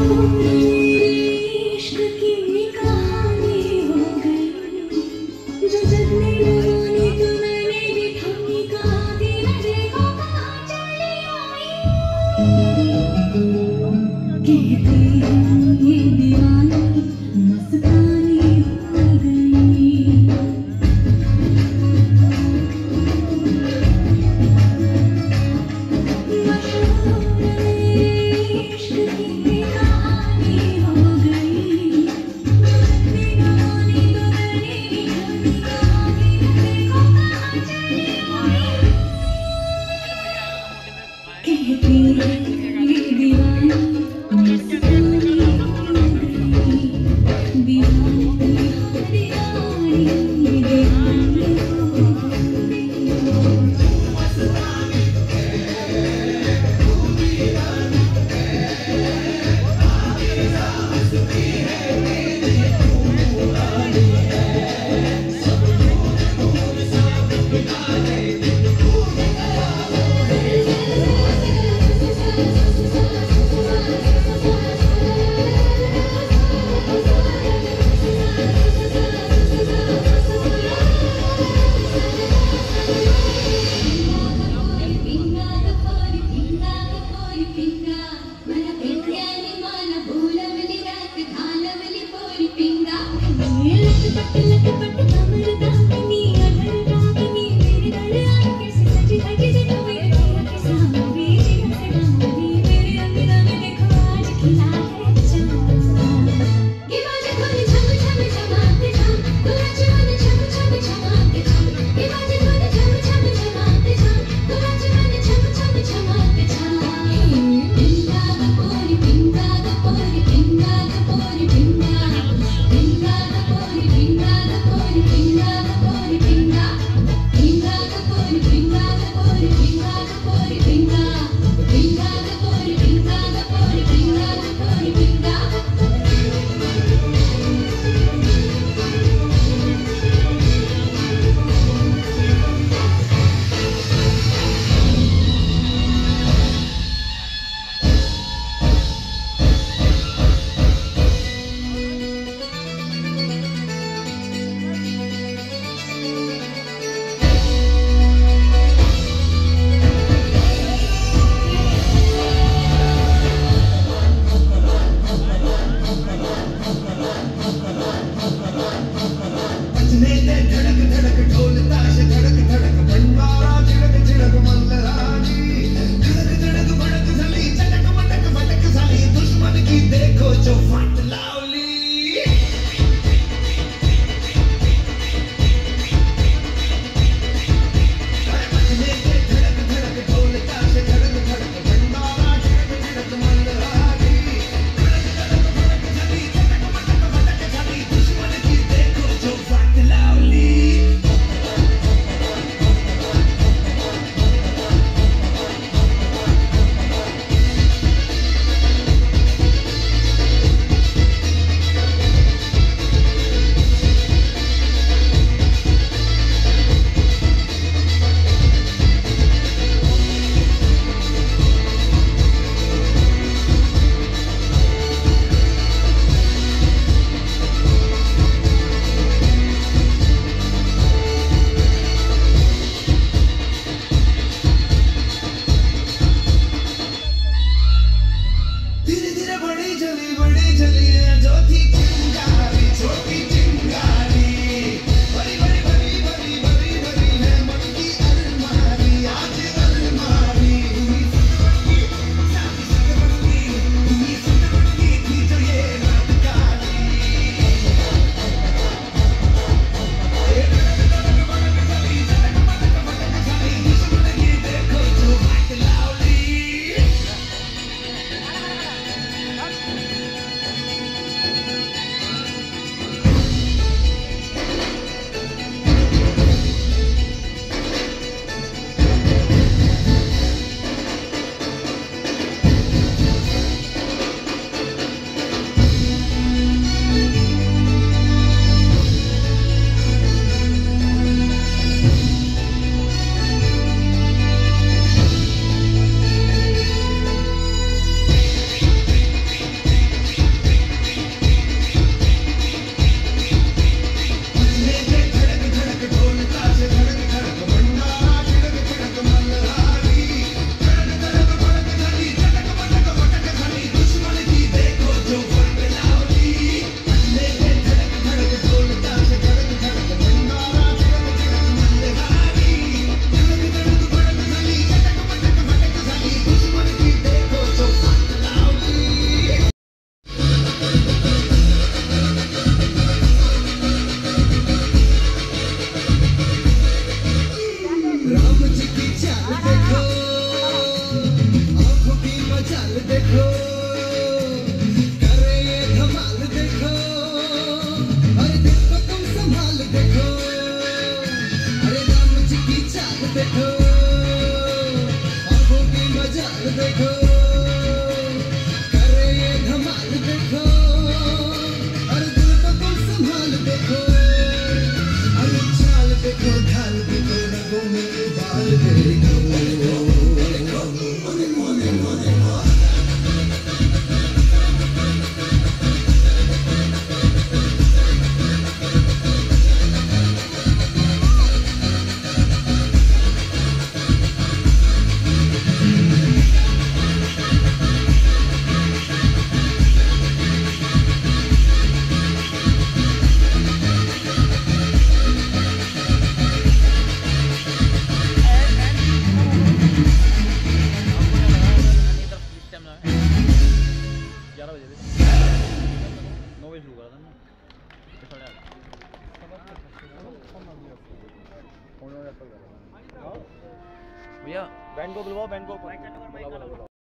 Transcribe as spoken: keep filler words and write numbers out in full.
इश्क की कहानी हो गई जो जगने लगाने तो मैंने भी थामी कहा थी मैं देखो कहाँ चली आई कहते हैं ये दीवानी मस्तानी हो गई मशहूर इश्क की कहानी हो गई जगने लगाने तो मैंने भी थामी कहा थी मैं देखो कहाँ चली आई कहते हैं ये दीवानी मस्तानी हो गई दीवानी दीवानी दीवानी हो गई Thank you. मजाल देखो, करे ये धमाल देखो, अरे दिल को तुम संभाल देखो, अरे चाल देखो, ढाल देखो, रगों में बाल देखो। भैया बैंड को बुलवाओ, बैंड को